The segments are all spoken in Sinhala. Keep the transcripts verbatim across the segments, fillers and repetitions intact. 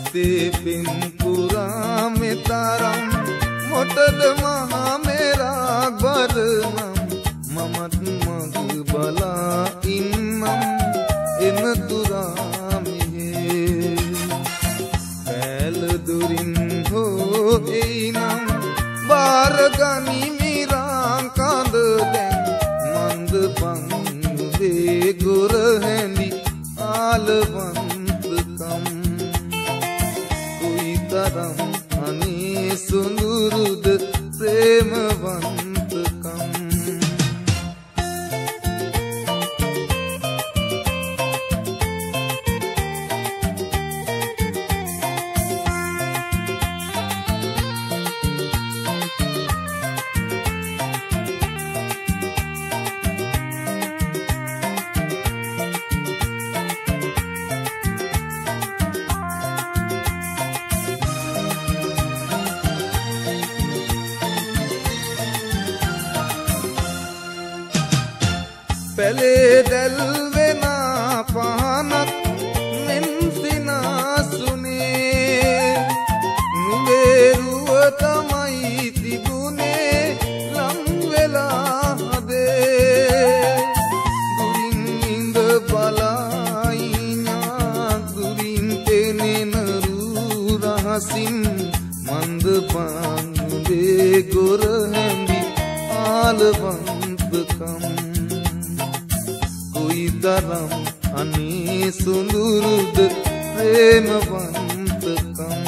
සිතේ පින් පුරා මෙතරම් මොටද මහා මෙරා බරනම් මමත් මග බලා ඉන්නම් එන තුරා මෙහෙ පැල දුරින් හෝ එයිනම් බාර ගනිමි රාම් කඳ දැන් මන්ද පංගුවේ ගොර හැඳි ආලවන්තකම් කුයිතරම් අනේ සුඳුරුද ප්‍රේමවන්තකම් පැලේ දැල්වෙන පහනක් මෙන් සිනාසුනේ නුඹේරුව තමයි තිබුණේ ලං වෙලා හදේ දුරින් ඉඳ බලයිඥා දුරින් පෙනෙන රූ රහසින් මන්ද පානුවේ ගොර හැඳි ආලවන්තකම් තරම් අනේ සුඳුරුද ප්‍රේමවන්තකම්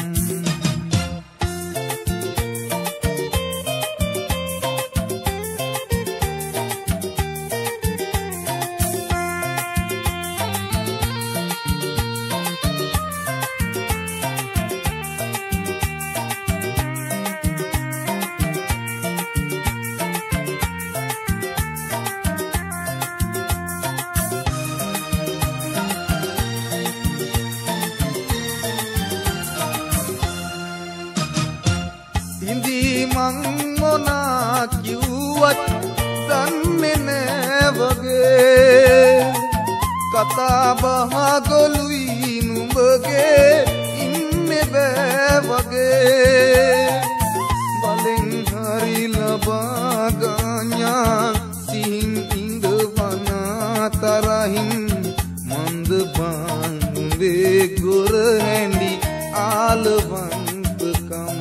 මං මොනා කිව්වත් දන්නේ නෑ වගේ කතා බහ ගොළුයි නුඹගේ ඉන්නේ බෑ වගේ බලෙන් හරි ලබා ගන්නා සිහින් ඉඳවනා තරහින් මන්ද බාන්දේ ගොර හැඳි ආලවන්තකම්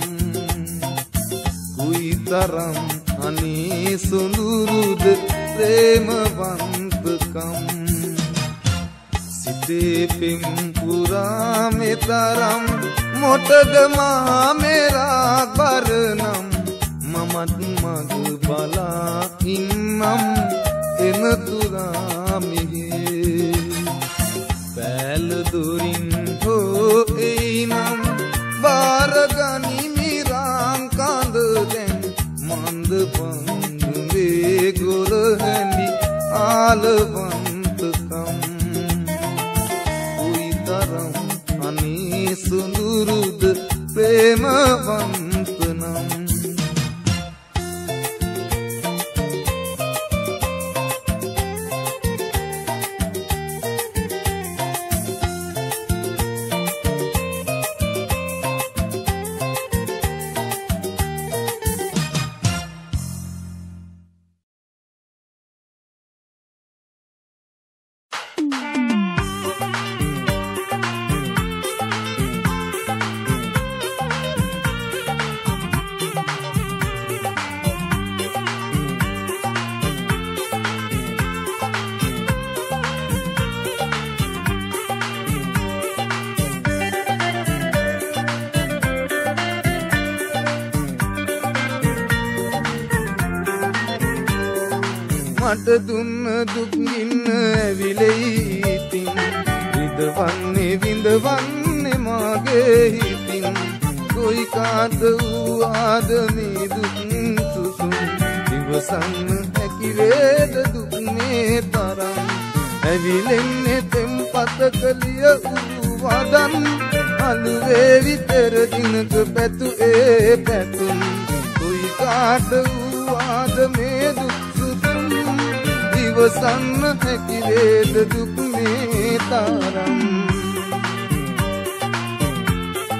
තරම් අනේ සොඳුරුද ප්‍රේමවන්තකම් සිතේ පින් පුරා මෙතරම් මොටද මහා මෙරා බරනම් මමත් මග බලා ඉන්නම් එන තුරා මෙහෙ පැල දුරින් හෝ එයිනම් බාර ගනිමි රාම් කඳ දැන් මන්ද පංගුවේ ගොර හැඳි ආලවන්තකම් කුයිතරම් අනේ සුඳුරුද ප්‍රේමවන්තනම් මට දුන්න දුක්ගින්න ඇවිලෙයි ඉතින් විඳවන්නේ විඳවන්නේ මාගේ හිතින් කොයි කාද වූ ආද මේ දුක් සුසුම් ඉවසන්න හැකි වේද දුක් මේ තරම් ඇවිලෙන්නේ තෙම්පත කලිය වූ වදන් අලුවේ විතර දිනක පැතු ඒ පැතුම් කොයි කාද වූ ආද මේ දුක් ඉවසන්න හැකි වේද දුක් මේ තරම්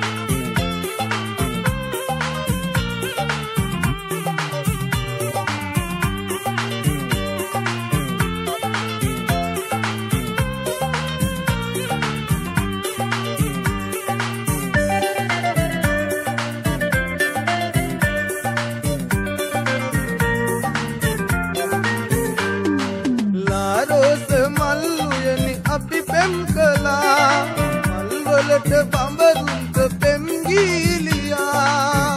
නුඹට බඹරුන්ට පෙම් ගීලියා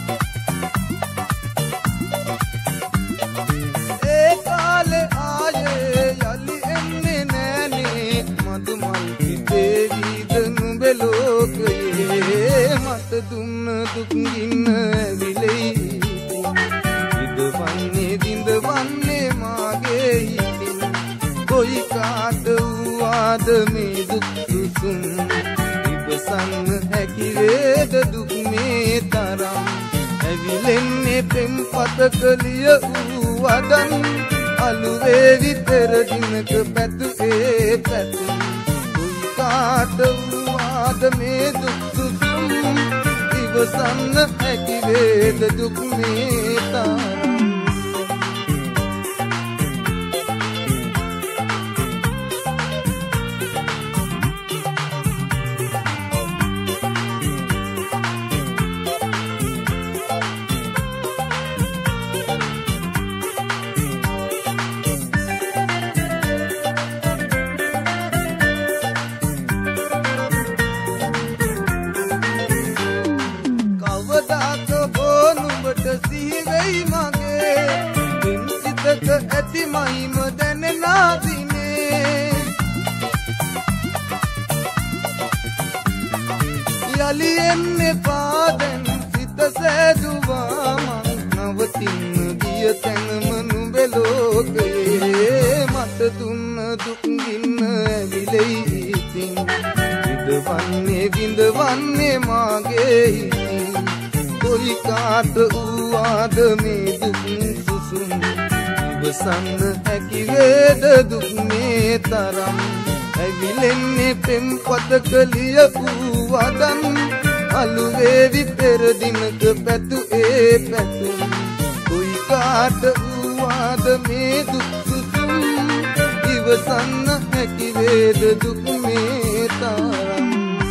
ඒ කාලේ ආයේ යලි එන්නේ නෑනේ මදු මල් පිපේවිද නුඹේ ලෝකයේ මට දුන්න දුක් ගින්න ඇවිලෙයි විඳවන්නේ විඳවන්නේ මාගේ හිතින් කොයි කාට වූවාද මේ දුක් සුසුම් ඉවසන්න හැකි වේද දුක් මේ තරම් ඇවිලෙන්නේ පෙම් පතක ලිය වූ වදන් අලු වේවි පෙර දිනක පැතු ඒ පැතුම් කොයි කාට වූවාද මේ දුක් සුසුම් ඉවසන්න හැකි වේද දුක් මේ තරම් ඇති මහිම දැනෙනා දිනේ යලි එන්නේ පාදෙන් සිත සෑදුවා මං නවතින්න ගිය තැනම නුඹේ ලෝකයේ මට දුන්න දුක් ගින්න ඇවිලෙයි ඉතින් විඳවන්නේ විඳවන්නේ මාගේ හිතින් කොයි කාට වූවාද මේ දුක් සුසුම් ඉවසන්න හැකි වේද දුක් මේ තරම් ඇවිලෙන්නේ පෙම් පතක ලිය වූ වදන් අලු වේවි පෙර දිනක පැතු ඒ පැතුම් කොයි කාට වූවාද මේ දුක් සුසුම් ඉවසන්න හැකි වේද දුක් මේ තරම්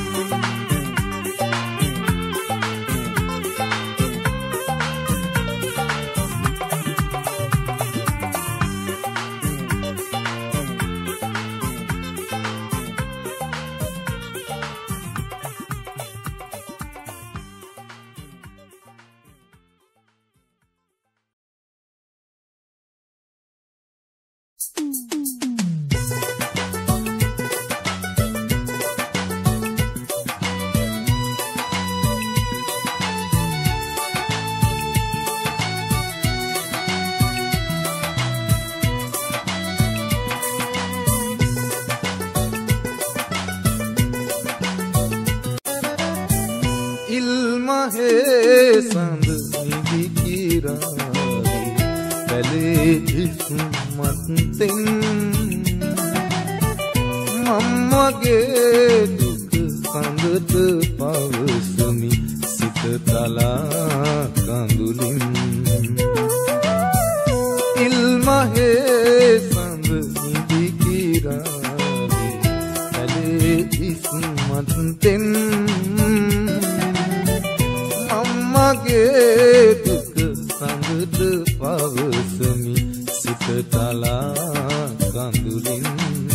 සඳ නිදි කිරාවි පැලේ ඉස්මත්ෙන් මම්මගේ දුක සඳට පවසමි සිත තලා කඳුලින් ඉල්මහේ සඳ නිදි කිරාවි පැලේ ඉස්මත්ෙන් මගේ දුක සඳට පවසමි සිත තලා කඳුලින්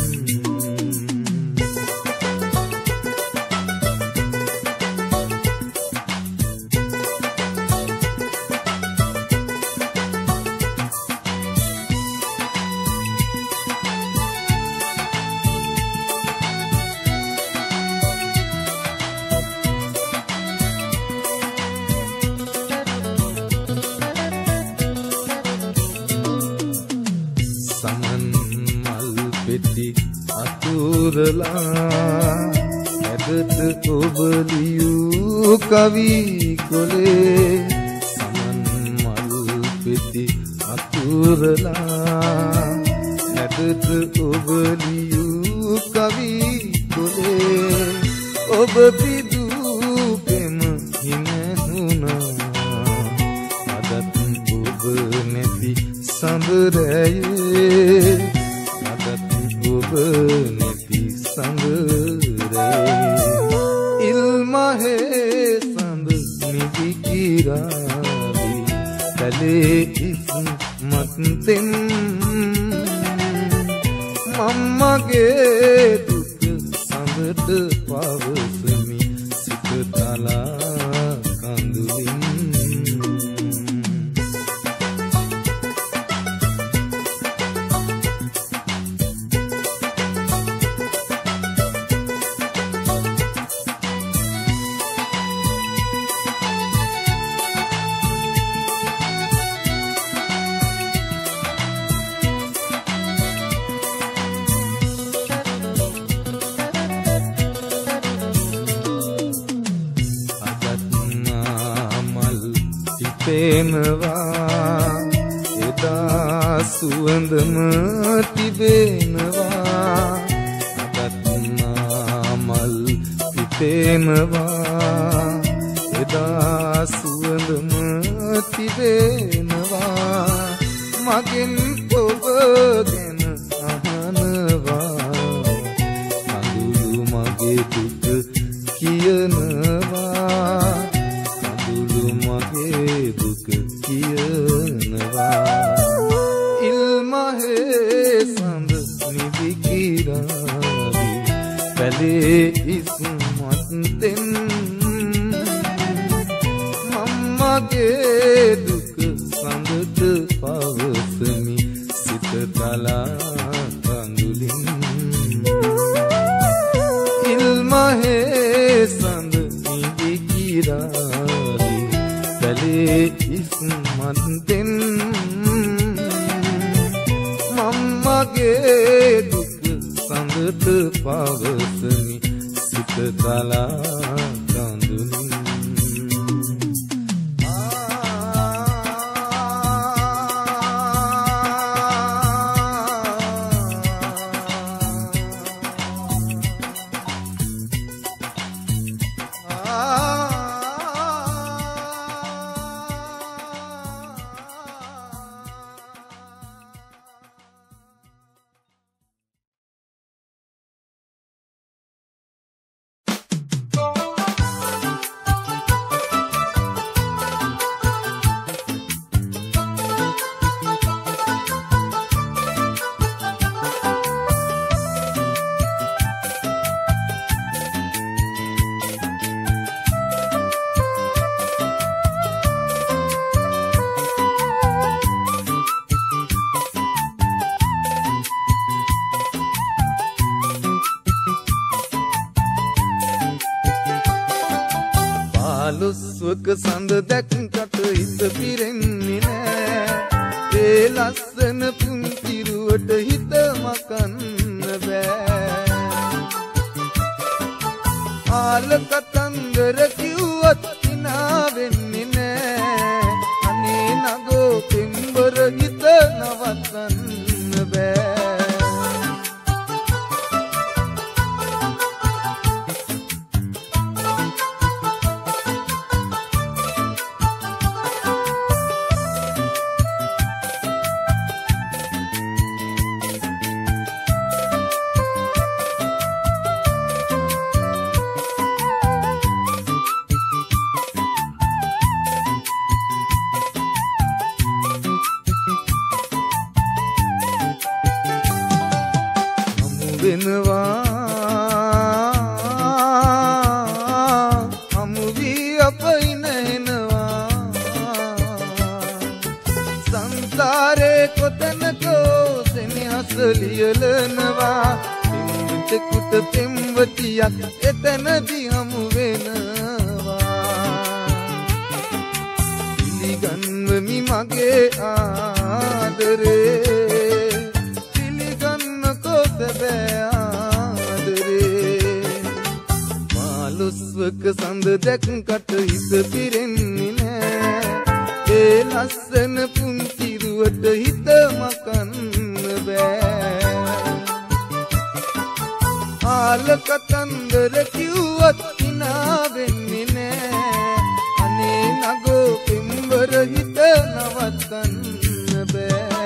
ඇදට ඔබලියූ කවි කොලේ සමන් මල් පෙති අතුරලා ඇදට ඔබලියූ කවි කොලේ ඔබ පිදූ පෙම හිනැහුණා අදත් ඔබ නැති සඳරයේ අදත් ඔබ නැති ඉල්මහේ සඳ නිදි කිරාවි පැලේ ඉස්මත්ෙන් මම්මගේ දුක සඳට පවසමි පේනවා එදා සුවඳම තිබෙනවා අදත් මල් පිපෙනවා එදා සුවඳම තිබෙනවා මගෙන් ඔබ ගැන අහනවා කඳුළු මගේ දුක කියනවා කඳුළු මගේ දුක කියනවා ඉල්මහේ සඳ නිදි කිරාවි පැලේ ඉස්මත්ෙන් මම්මගේ දුක සඳට පවසමි සිත තලා කඳුලින් ඉල්මහේ සඳ නිදි කිරාවි පැලේ ඉස්මත්ෙන් මම්මගේ දුක සඳට පවසමි සිත තලා කඳුලින් ලොස්වක සඳ දැක්කට හිත පිරෙන්නේ නෑ ඒ ලස්සන පුන්තිරුවට හිත මකන්න බෑ ආල කතන්දර කිව්වත් හිනා වෙන්නේ නෑ අනේ නගෝ පෙම්බර හිත නවත්තන්න බෑ ලියලනවා පින්විතෙකුට පෙම්වතියක් එතනදී හමු වෙනවා පිළිගන්වමි මගේ ආදරේ පිළිගන්නකෝ සැබෑ ආදරේ මාළුස්වක සඳ දැක්කට හිත පිරෙන්නේ නෑ ඒ ලස්සන පුන්තිරුවට හිත මකන්න ආල කතන්දර කිව්වත් හිනා වෙන්නේ නෑ අනේ නගෝ පෙම්බර හිත නවත්තන්න බෑ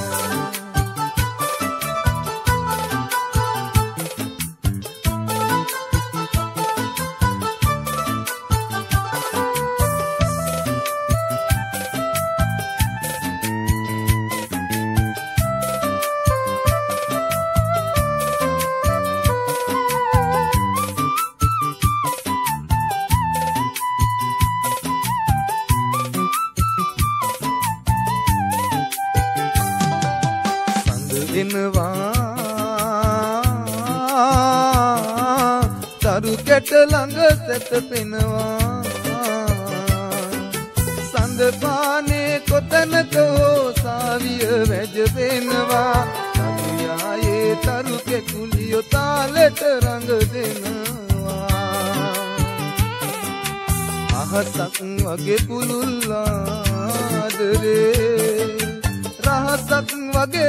තරු කැට ළඟ සැතපෙනවා සඳ පානේ කොතනක හෝ සාවිය වැජබෙනවා තරුයායේ තරු කෙකුලියෝ තාලෙට රඟ දෙනවා අහසක් වගේ පුලුල්ලා ආදරේ රහසක් වගේ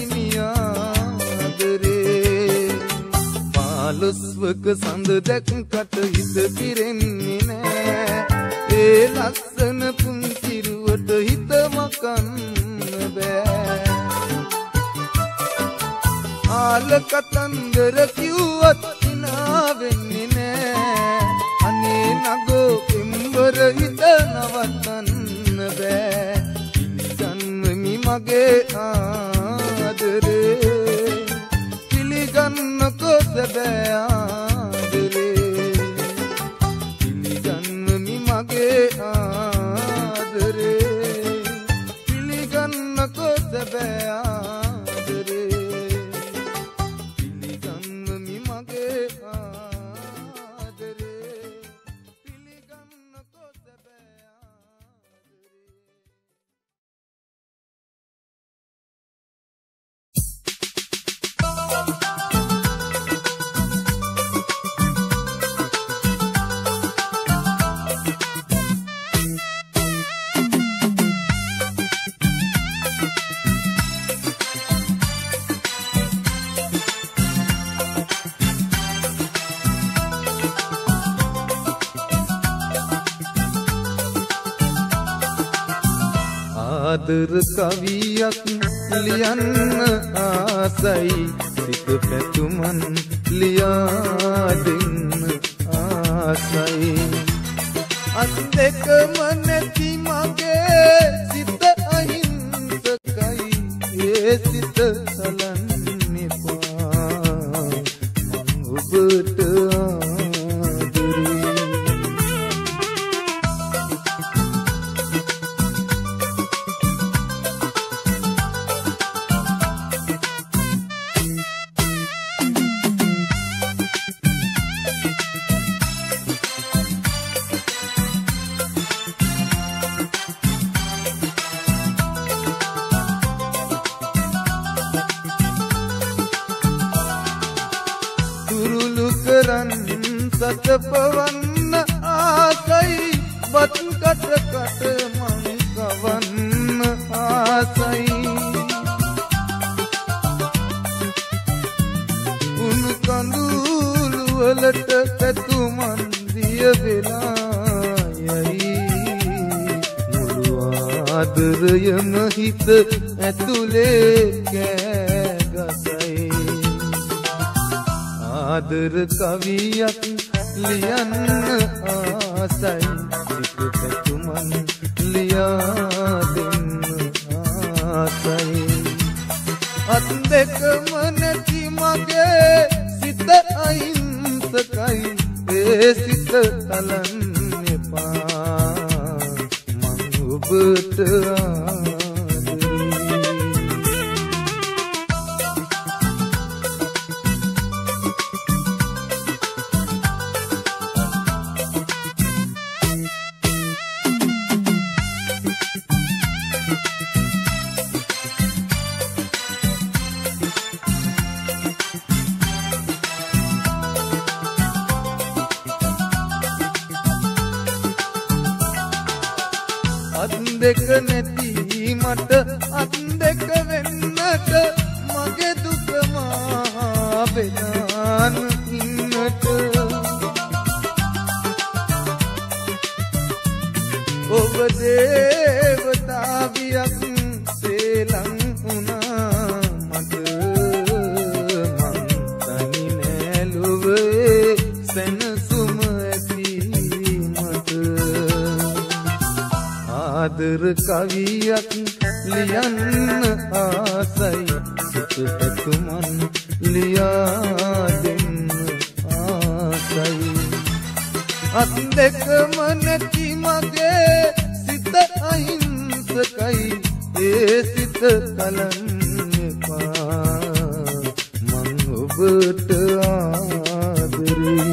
රකිමියාදරේ පාලොස්වක සඳ දැක්කට හිත පිරෙන්නේ නෑ ඒ ලස්සන පුන්තිරුවට හිත මකන්න බෑ ආල කතන්දර කිව්වත් හිනා වෙන්නේ නෑ අනේ නගෝ එම්බර හිත නවත්තන්න බෑ පිළිගන්නමි මගේ ආදරේ පිළිගන්නකෝ සැබෑ ආදරේ පිළිගන්නමි මගේ ආදරේ පිළිගන්නකෝ සැබෑ ආදරේ පිළිගන්නමි මගේ ආදරේ පිළිගන්නකෝ සැබෑ ආදර කවියක් ලියන්න ආසයි සිත පැතුමන් ලියා දෙන්න ආසයි අත් දෙකම නැති මගේ සිත අහිංසකයි ඒ සිත සලන්න එපා මං ඔබට ආදරේ සතපවන්න ආසයි බත් කට කට මං කවන්න ආසයි උණු කඳුළු වලට පැතුමන් දිය වෙලා යයි මුළු ආදරයම හිත ඇතුලේ කෑගසයි ආදර කවියක් ලියන්න ආසයි සිත පැතුමන් ලියා දෙන්න ආසයි අත් දෙකම නැති මගේ සිත අහිංසකයි ඒ සිත තලන්න එපා මං ඔබට දෙක නැති මට අත් දෙක වෙන්නට මගේ දුක මා බෙදාන ඉන්නට ඔබ දේවතාවියක් සේලං වුණා මට මං තනි නෑ ලොවේ සෙනසුම ඇති මට ආදර කවියක් ලියන්න ආසයි සිත පැතුමන් ලියා දෙන්න ආසයි අත් දෙකම නැති මගේ සිත අහිංසකයි ඒ සිත කලන්න එපා මං ඔබට ආදරේ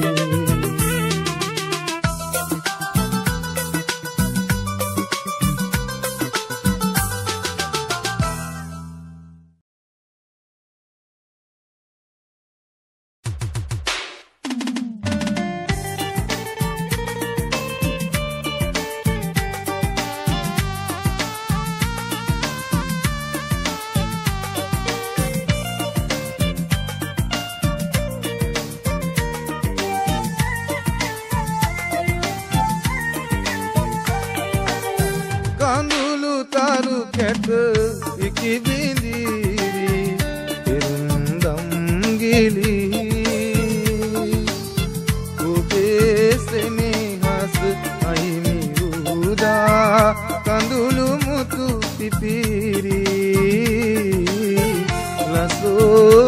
කැට ඉකි බිඳීවි පෙරුම්දම් ගිලි ඔබේ සෙනෙහස අයිමි වූදා කඳුළු මුතු පිපිරි ලසෝ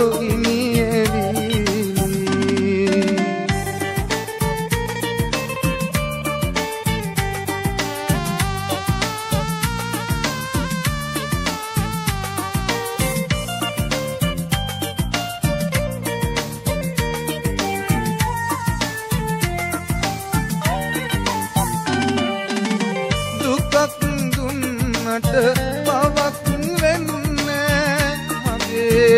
පවක් වෙන්නේ මගේ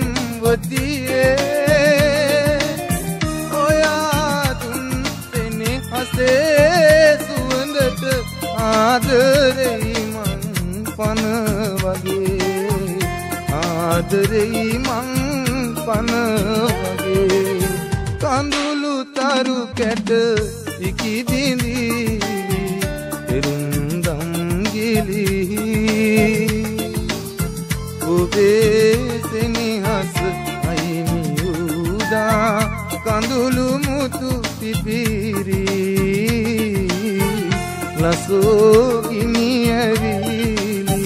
පෙම්වතියේ ඔයා තුන් සෙනෙහසේ සුවඳට ආදරෙයි මං පන වගේ ආදරෙයි මං පන වගේ කඳුළු තරු කැට ඉකි දිඳීවි පෙරුම්දම් ගිලි ඔබේ සෙනෙහස අයිමි වූදා කඳුළු මුතු පිපිරි ලසෝ ගිනි ඇවිලි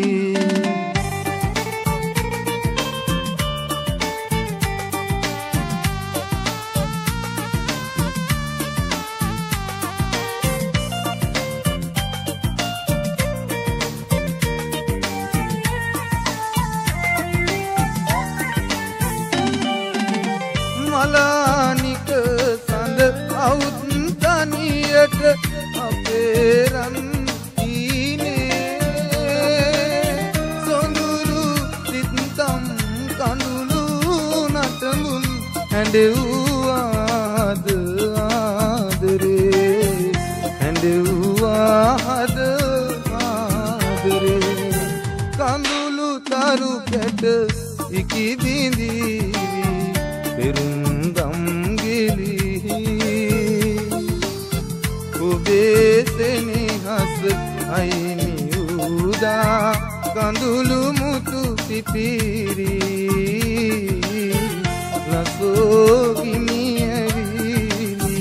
මලානික සඳ අවුත් තනියට අපේ රන් ඊනේ සොඳුරු සිත්තම් කඳුළු නටමුන් හැඬෙව්වාද ආදරේ හැඬෙව්වාද ආදරේ කඳුළු තරු කැට ඉකි බිඳීවි පෙරුම්දම් ගිලි ඔබේ සෙනෙහස අයිමි වූදා කඳුළු මුතු පිපිරි ලසෝ ගිනි ඇවිලි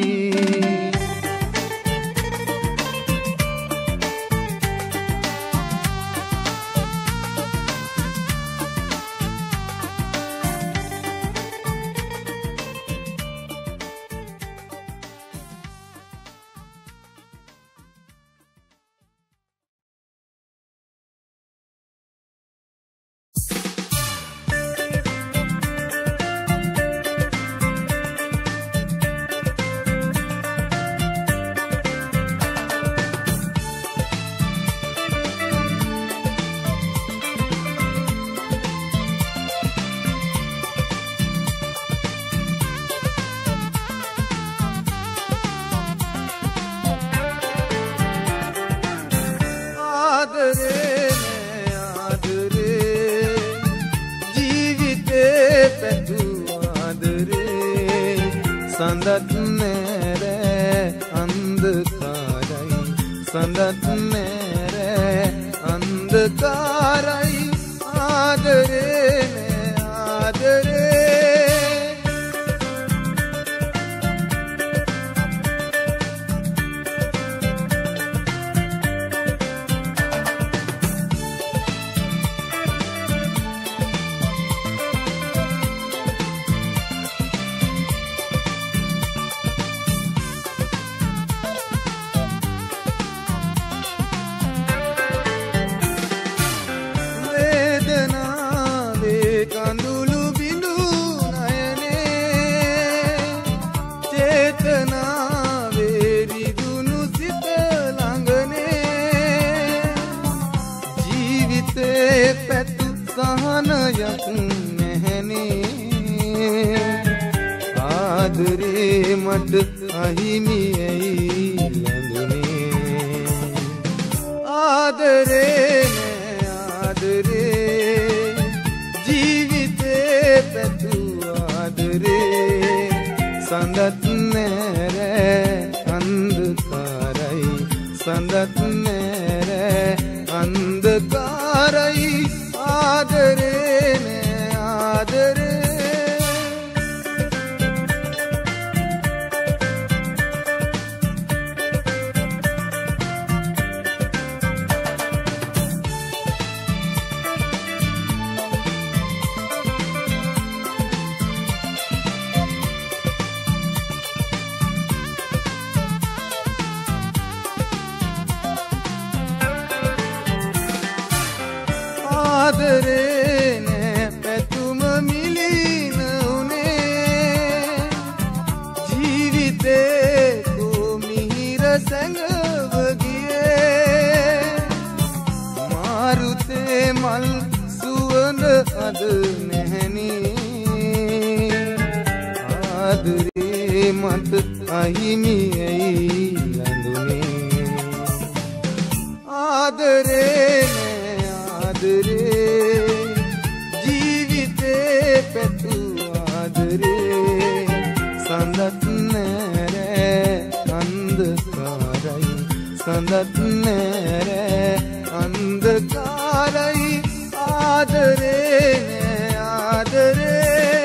සඳත් නෑරෑ අන්ධකාරයි සඳත් නෑරෑ අන්ධකාරයි ආදරේ නෑ ආදරේ කඳුළු බිඳු නයනේ චේතනාවේ රිදුණු සිත ළඟනේ ජීවිතේ පැතු සහනයක් නැහැනේ ආදරේ මට අහිමි ඇයි ලැබුණේ ආදරේ නෑ ආදරේ සඳත් නෑරෑ අන්ධකාරයි සඳත් නෑරෑ අන්ධකාරයි ආදරේ නෑ පැතුම මිලින උනේ ජීවිතේ කොමිහිර සැඟව ගියේ මාරුතේ මල් සුවඳ අද නැහැනේ ආදරේ මට අහිමි ඇයි ලඳුනේ ආදරේ නෑ ආදරේ ජීවිතේ පැතු ආදරේ සඳත් නෑ අන්ධකාරයි සඳත් නෑ අන්ධකාරයි ආදරේ නෑ ආදරේ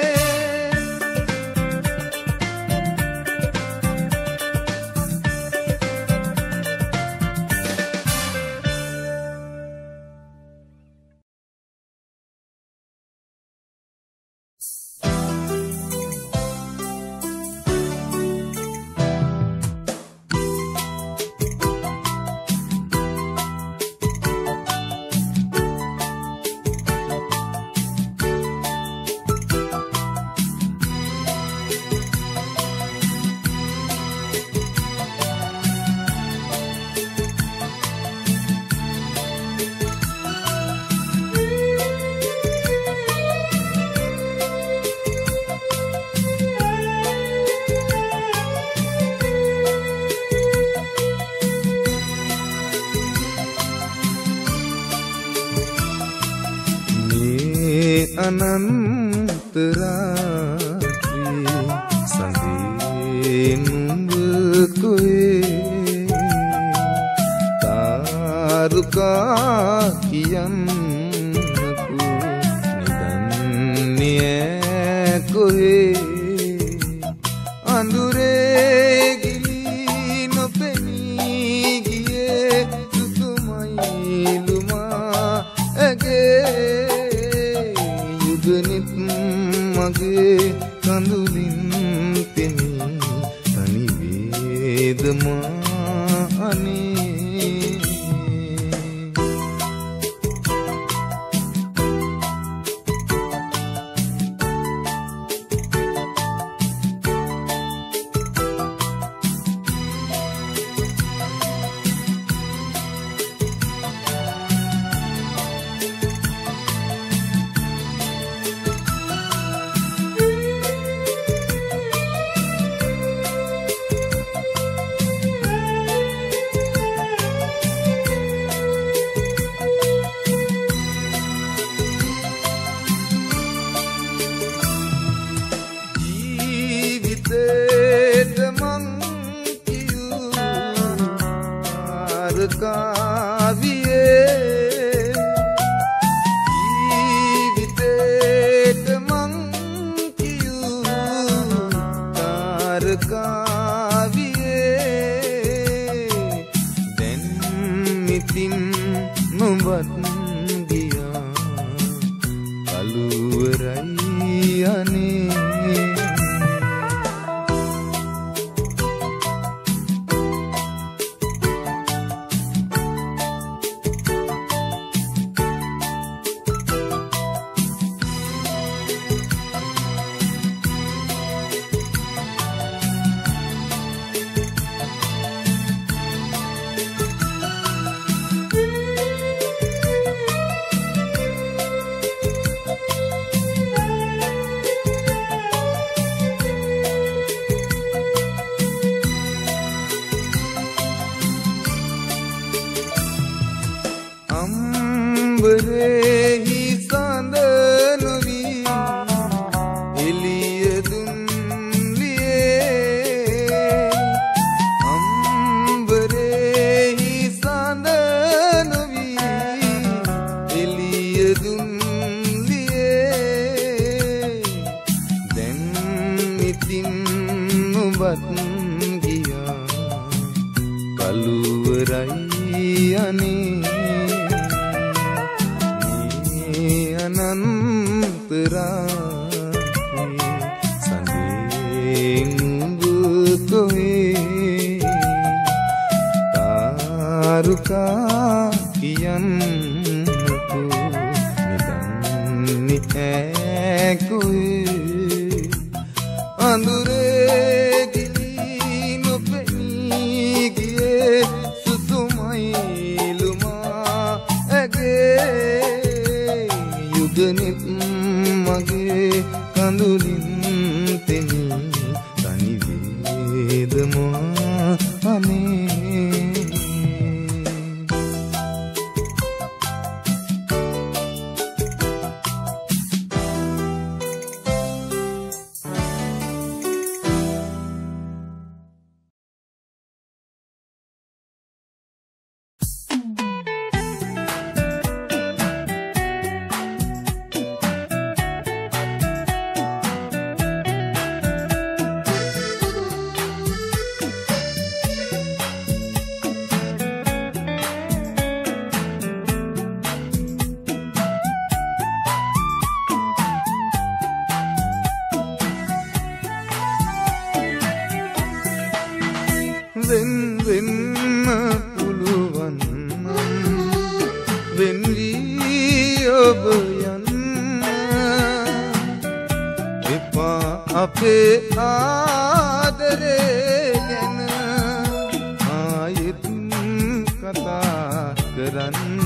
අනන්තරාත්‍රී සඳේ නුඹ කොහේ තාරුකා කියන්නකු නිදන්නේ කොහේ අඳුරේ ගිලී නොපෙනී ගියේ සුසුමයි ලුමා ඇගේ යුගනිත් මගේ කඳුලින් පෙනී තනි වේදමා අනේ කාවියේ ජීවිතේට මං කියූ තාරකාවියේ දැන් ඉතින් නොබත් ගියා කළුවරයි අනේ අම්බරෙහි සඳ නොවී එළිය දුන්ලියේ අම්බරෙහි සඳ නොවී එළිය දුන්ලියේ දැන් ඉතින් ඔබත් ගියා කළුවරයි අනේ අනන්තරාත්‍රී සඳේ නුඹ කොහේ තාරුකා කියන්නකු නිදන්නේ අනේ වෙන් වෙන්න පුළුවන් වෙන් වී ඔබ යන්න එපා අපේ ආදරේ ගැන ආයෙත් කතා කරන්න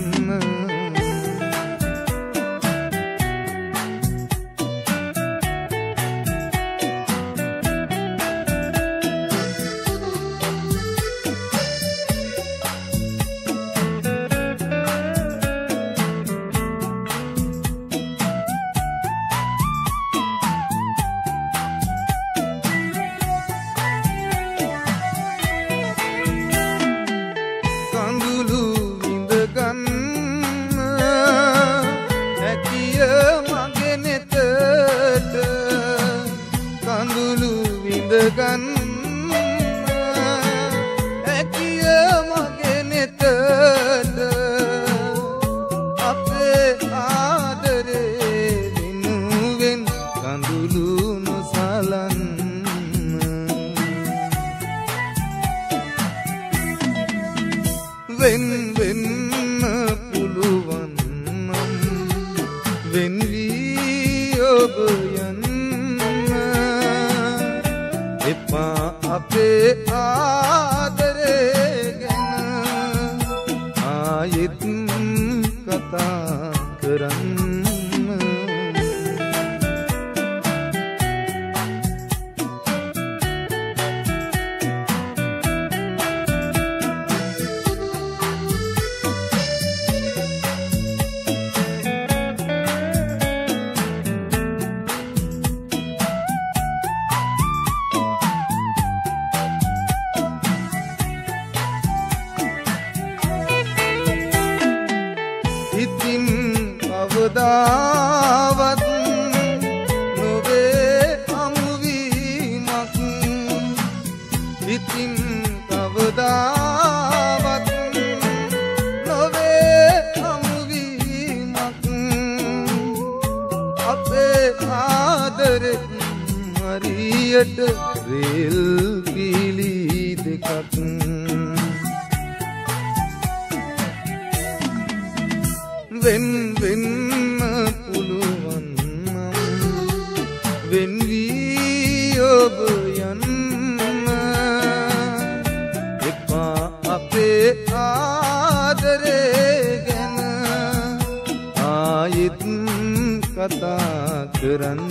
වෙන් වෙන්න පුළුවන් නම් වෙන් වී ඔබ යන්න එපා අපේ ආදරේ ගැන ආයෙත් කතා කරන්න ඉතින් කවදාවත් නොවේ හමුවීමක් ඉතින් කවදාවත් නොවේ හමුවීමක් අපේ ආදරේ හරියට රේල් පීලි දෙකක් වෙන් වෙන්න පුළුවන් නම් වෙන් වී ඔබ යන්න එපා අපේ ආදරේ ගැන ආයෙත් කතා කරන්න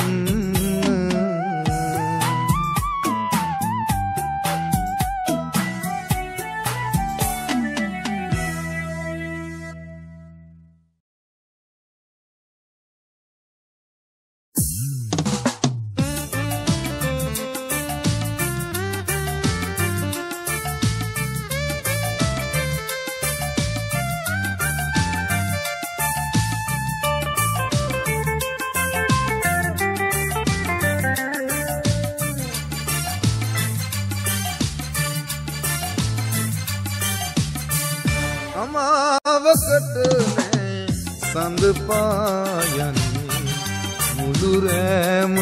අමාවකට නෑ සඳ පායන්නේ මුළු රෑම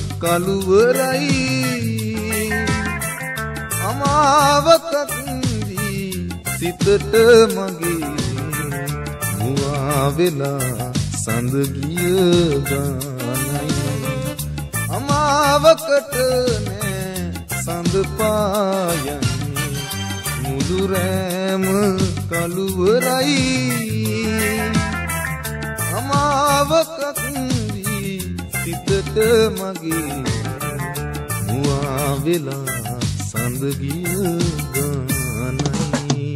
කළුවරයි අමාවකදී සිතට මගේ මුවා වෙලා සඳ ගිය ගානයි අමාවකට නෑ සඳ පායන්නේ මුළු රෑම කළුවරයි අමාවකදී සිතට මගේ මුවා වෙලා සඳ ගිය ගානයි.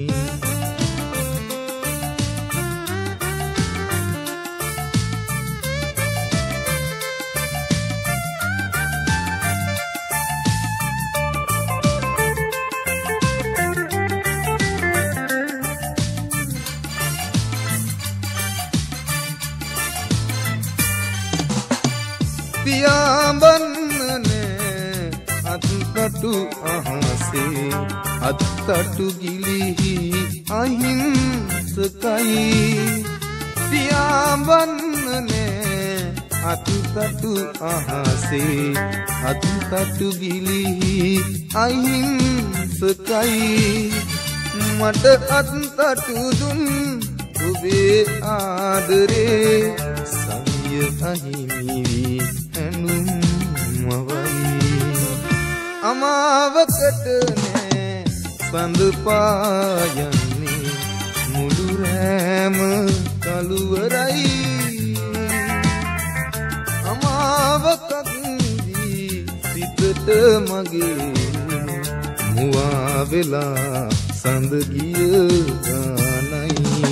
පියාඹන්නනේ අත්කටු අහසේ අත්තටු ගිලිහි අහිංසකයි. පියාඹන්නනේ අත්කටු අහසේ අත්තටු ගිලිහි අහිංසකයි. මට අත්තටු දුන් ඔබේ ආදරේ සවිය අහිමි ඇනුම් මවයි. අමාවකට නෑ සඳ පායන්නේ මුළු රෑම කළුවරයි. අමාවකක්දී සිතට මගේ මුවා වෙලා සඳ ගිය ගානයි.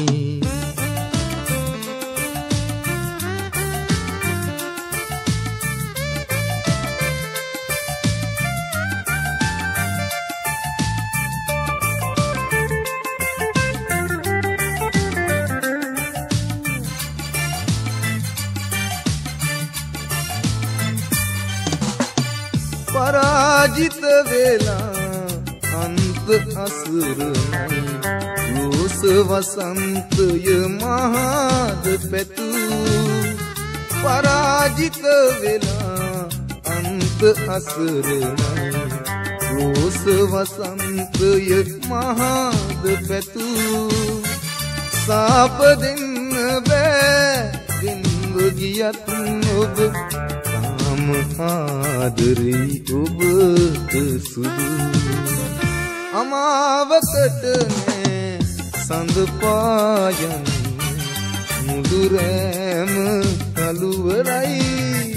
පරාජිත වෙලා අන්ත අසුරනයි. රෝස වසන්තය මහද පැතු. පරාජිත වෙලා අන්ත අසුරනයි. රෝස වසන්තය මහද පැතු. සාප දෙන්න බෑ ගෙන්ව ගියත් ඔබ ආදරේ ඔබට සුදු. අමාවකට නෑ සඳ පායන්නේ මුළු රෑම කළුවරයි.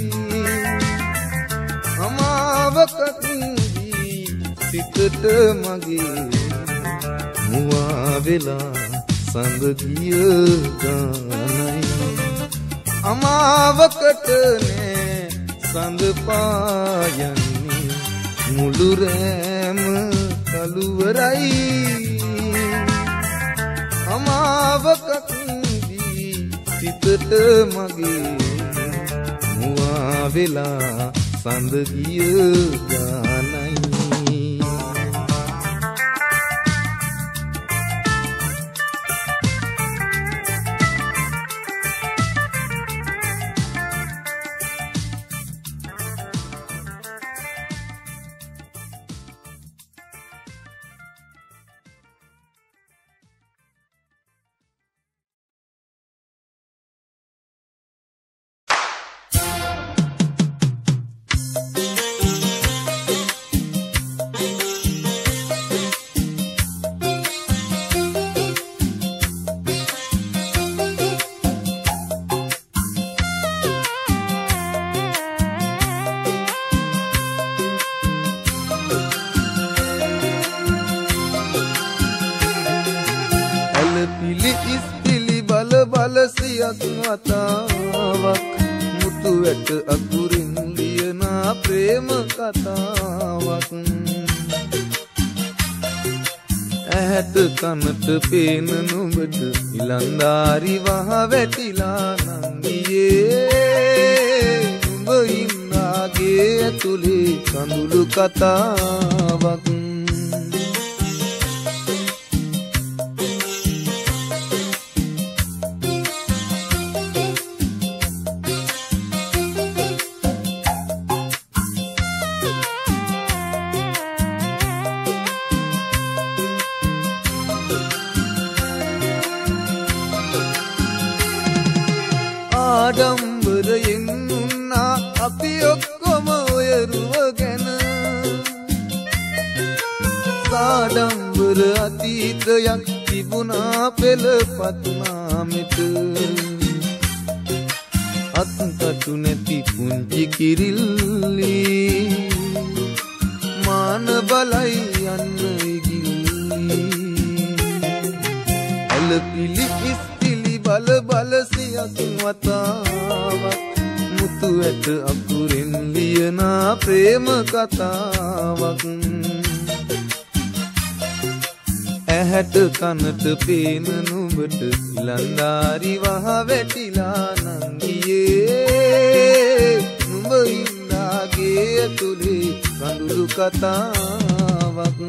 අමාවකදී සිතට මගේ මුවා වෙලා සඳ ගිය ගානයි. අමාවකට නෑ සඳ පායන්නේ මුළු රෑම කළුවරයි. අමාවකක්දී සිතට මගේ මුවා වෙලා සඳ ගිය ගානයි. සියක් වතාවක් මුතු වැට අකුරින් ලියන ප්‍රේම කතාවක්. ඇහැට කනට පේන නුඹට ඉලන්දාරි වහ වැටිලා නම් ගියේ. නුඹ ඉන්නාගේ ඇතුලේ කඳුළු කතාවක්. ආඩම්බරයෙන් උන්නා අපි ඔක්කොම ඔය රුව ගැන. සාඩම්බර අතීතයක් තිබුණා පෙළපත් නාමෙට. අත්කටු නැති පුංචි කිරිල්ලි මා මාන බලයි යන්න ඉගිලි ඇලපිලි ඉස්තිලි බල බල සියක් වතාවක් මුතු ඇට අකුරින් ලියනා ප්‍රේම කතාවක් ඇහැට කනට පේන නුඹට ඉලන්දාරි වහ වැටිලා නංගියේ නුඹ ඉන්නාගේ ඇතුලේ කඳුළු කතාවක්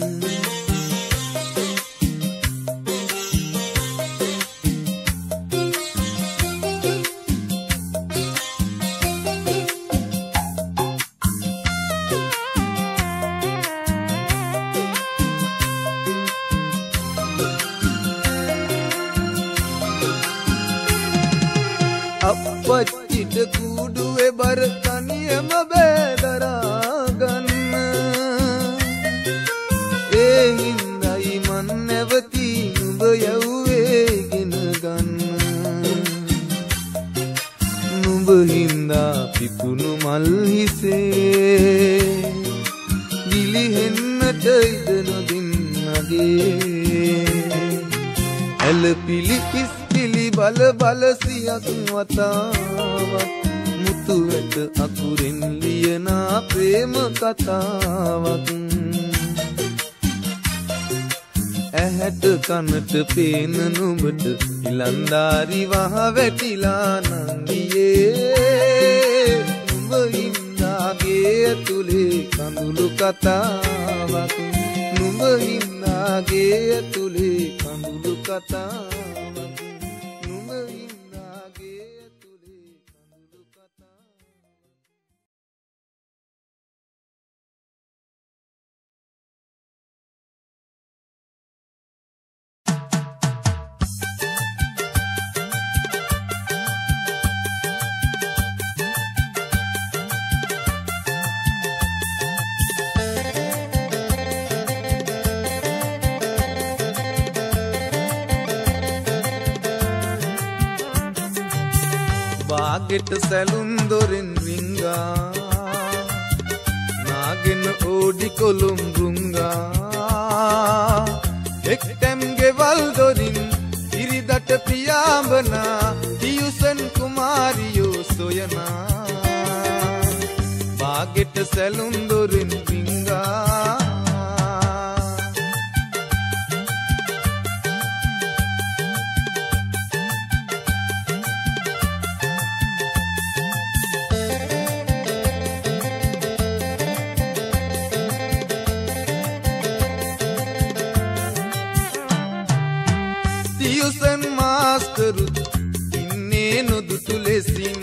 අපච්චිට කුඩුවේ බර තනියම බෑදරා ගන්න ඒ හින්දයි මන් නැවති නුඹ යව්වේ ගෙන ගන්න නුඹ හින්දා පිපුණු මල් හිසේ ගිලිහෙන්නට ඉඩ නොදින්නගේ ඇලපිලි ඉස්පිලි බල බල සියක් වතාවක් මුතු ඇට අකුරින් ලියනා ප්‍රේම කතාවක් ඇහැට කනට පේන නුඹට ඉලන්දාරි වහ වැටිලා නංගියේ නුඹ ඉන්නාගේ ඇතුලේ කඳුළු කතාවක් නුඹ ඉන්නාගේ ඇතුලේ කඳුළු කතාවක් ගෙට සැලුම් දොරෙන් රිංගා නාගෙන ඕඩි කොළුම් රුංගා එක්ටැම් ගෙවල් දොරින් ඉරිදට පියාඹනා දියුසන් කුමාරියෝ සොයනා බාගෙට සැලුම් දොරෙන් රිංගා ටියුසන් මාස්ටරුත් ඉන්නේ නොදුටු ලෙසින්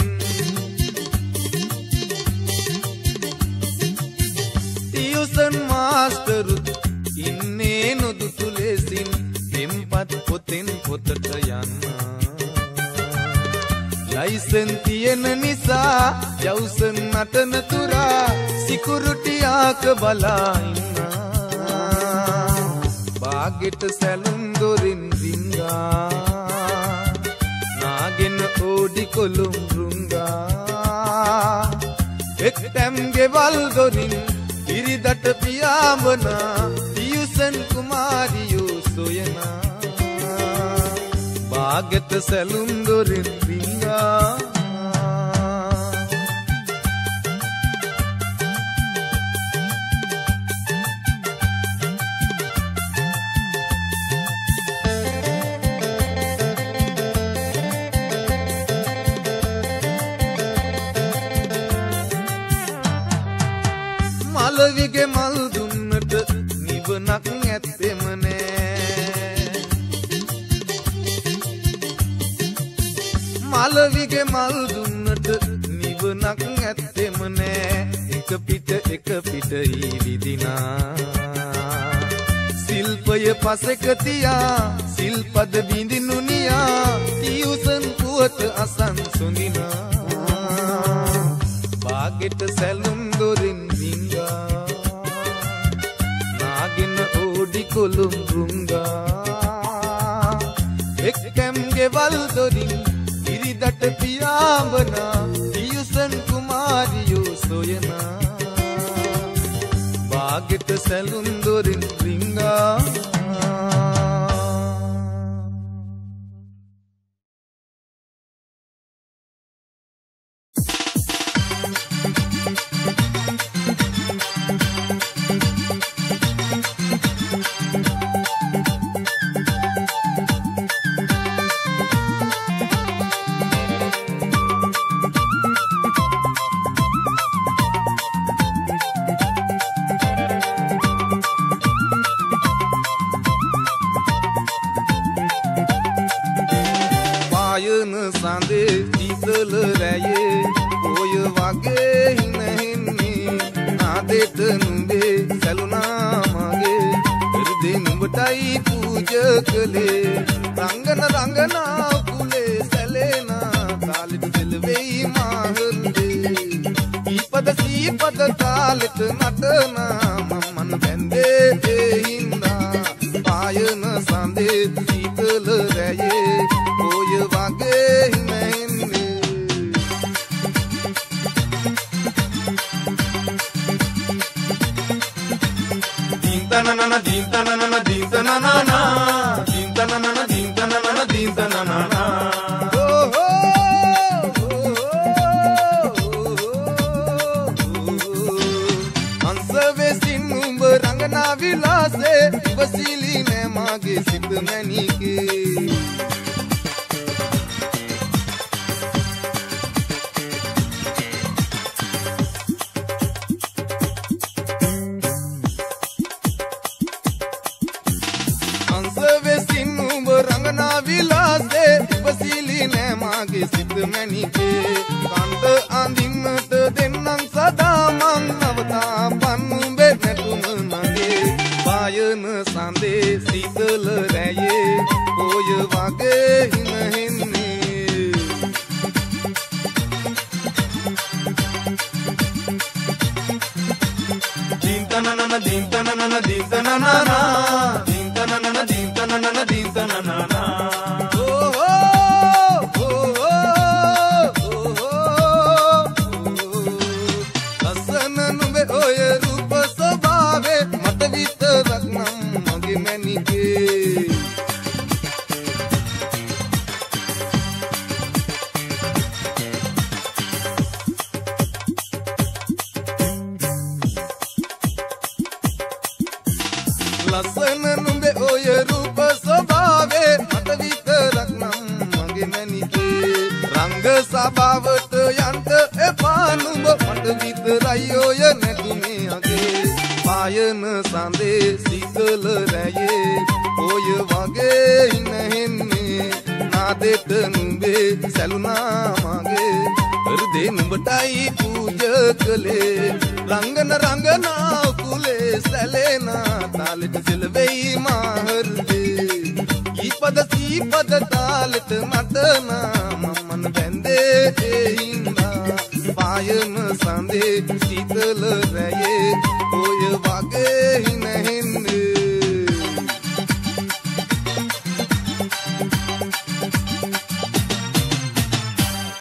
ටියුසන් මාස්ටරුත් ඉන්නේ නොදුටු ලෙසින් පෙම්පත් පොතෙන් පොතට යන්න ලයිසන් තියෙන නිසා යවුසන් නටන තුරා සිකුරුටියාක බලා ඉන්න බාගෙට සැලුම් දොරින් රිංගා නාගෙන ඕඩි කොළුම් රුංගා එක්ටැම් ගෙවල් දොරින් ඉරිදට පියාඹනා ටියුසන් කුමාරියෝ සොයනා බාගෙට සැලුම් දොරින් රිංගා මලවිගේ මල් දුන්නට නිවනක් ඇත්තෙම නෑ මලවිගේ මල් දුන්නට නිවනක් ඇත්තෙම නෑ එක පිට එක පිට ඊවිදිනා සිල්පය පසෙක තියා සිල්පද බිඳිනු නියා ටියුසන් පුවත අසන් සොඳිනා බාගෙට සැලුම් දොරින් නාගෙන ඕඩි කොළුම් රුංගා එක්ටැම් ගෙවල් දොරින් ඉරිදට පියාඹනා ටියුසන් කුමාරියෝ සොයනා වාගෙට සැලුම් දොරින් රිංගා රංගන රංගනා කුලේ සැලේනා තාලෙට දෙලවෙයි මාහල්ලේ ඊපද සීපද තාලෙට නටනා මමන් බැන්දේ ඒ හින්දා පායන සඳේ සීතල රැයේ ඔය වගේ නැන්නේ දීන්තනනන දීන්තනනන දීන්තනනන Dintanana, dintanana, dintanana. Oh oh oh. Ansave sinumba rangana vilase, vasili ne mage sit manike. සිත මැණිකේ කන්ට අඳින්නට දෙන්නම් සදා මං නවතා පන්නුඹේ නැටුම මගේ පායන සඳේ සීතල රැයේ ඔය වගේ හිම හෙන්නේ දීන්තනනන දීන්තනනන දීන්තනනන දීන්තනනන දීන්තනනන දීන්තනනන ලස්සන නුඹේ ඔය රූප ස්වභාවේ මට විතරක් නම් මගේ මැනිකේ රංග සභාවට යන්ට එපා නුඹ මට විතරයි ඔය නැතුනේ අගේ පායන සඳේ සීතල රැයේ ඔය වගේ නැහෙන්නේ නාදෙට නුඹේ සැලුනා මගේ හෘදේ නුඹටයි පූජා කළේ රංගන රංගනා කුලේ සැලෙනා තාලෙට සෙලවෙයි මාහල්ලේ ඊපද සීපද තාලෙට නටනා මමන් බැන්දේ ඒ හින්දා පායන සඳේ සීතල රැයේ ඔය වගේ නැහෙන්නේ